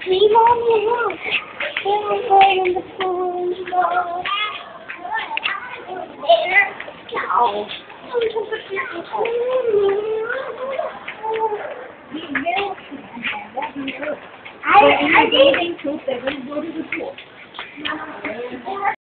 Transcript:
See, Mommy, look. They're going in the pool. No. I didn't.